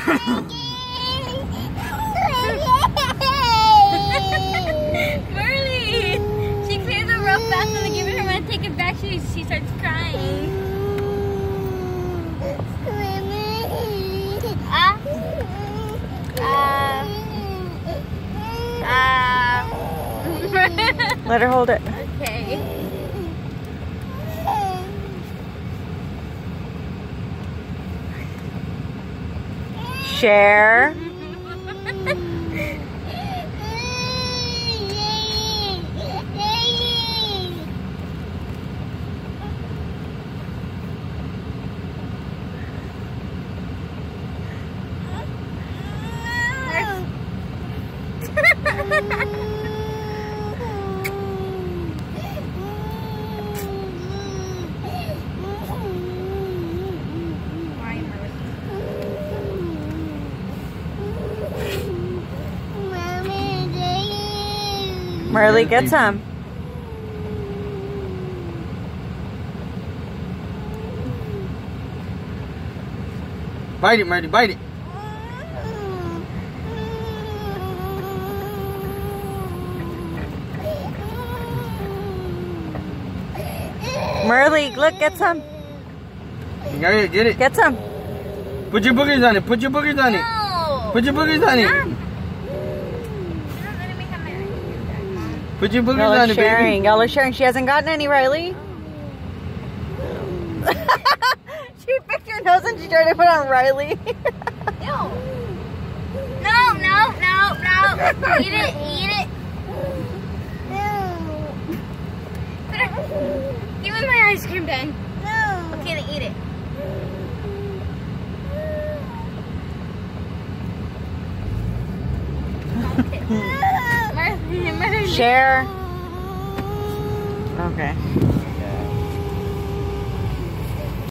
Marley! She clears it real fast and I give it her and take it back. She starts crying. Let her hold it. Okay. Share. Marley, get some. Bite it, Marley, bite it. Marley, look, get some. Get it, get it. Get some. Put your boogers on it, put your boogers on it. No. Put your boogers on it. Put your boogers Y'all on are it, sharing. baby. Y'all are sharing. She hasn't gotten any, Riley. She picked your nose and she tried to put on Riley. No. No, no, no, no. Eat it, eat it. Give me my ice cream, Ben. No. Okay, then eat it. Share. Okay.